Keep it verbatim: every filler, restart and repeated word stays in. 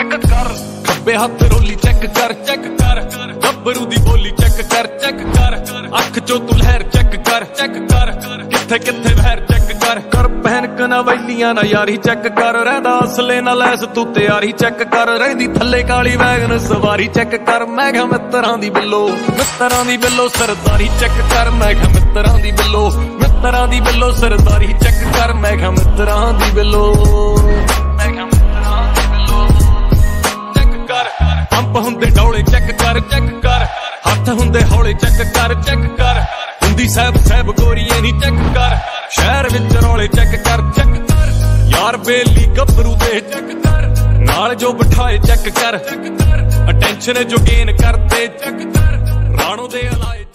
Check कर। खब्बे हथ रोली चेक कर चेक कर। गब्बरू दी बोली चेक कर चेक कर। अख चो तू लहर चेक कर चेक कर। किथे किथे बहर चेक कर। कर पहन कना वैलियां ना यारी चेक कर। रहदा असले ना लैस तू तैयारी चेक कर। रहिंदी थल्ले काली वैगन सवारी चेक कर। मैं कहा मित्तरां दी बिल्लो मित्तरां दी बिल्लो सरदारी चेक कर। मैं कहा मित्तरां दी बिल्लो मित्तरां दी बिल्लो सरदारी चेक कर। मैं कहा मित्तरां दी बिल्लो मैं कहा मित्तरां दी बिल्लो चेक कर। पंप हुंदे डौले चेक कर चेक कर। हथ हुंदे हौले चेक कर चेक कर। हुंदी सैब सैब गोरीए नी चेक कर। शहर विच रौले चेक कर चेक कर। यार बेली गबरू दे चेक कर। नाल जो बिठाए चेक कर। अटेंशन जो गेन करते चेक कर। राणो दे अलाए